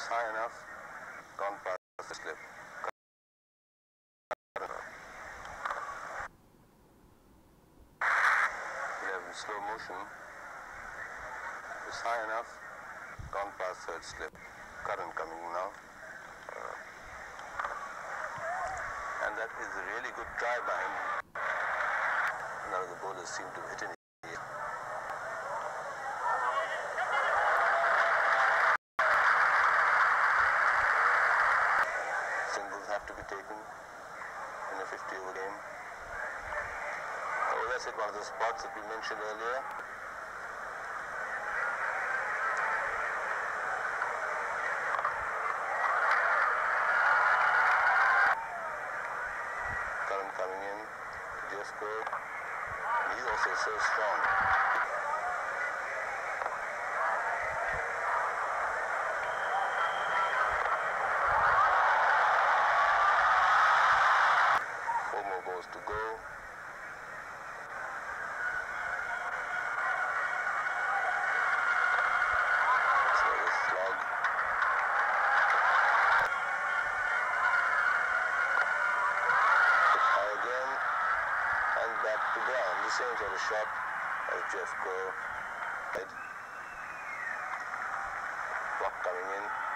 high enough, gone past the slip. Slow motion. It's high enough, gone past third slip. Current coming now. And that is a really good try by him. None of the bowlers seem to hit any. Singles have to be taken in a 50-over game. Oh, that's it, one of the spots that we mentioned earlier. Current coming in, Jesco. He's also so strong. Four more balls to go. The same sort of shot as Jesco. Block coming in.